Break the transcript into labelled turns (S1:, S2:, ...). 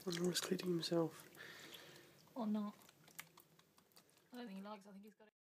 S1: Robo's cleaning himself.
S2: Or not. I don't think he likes it. I think he's got it.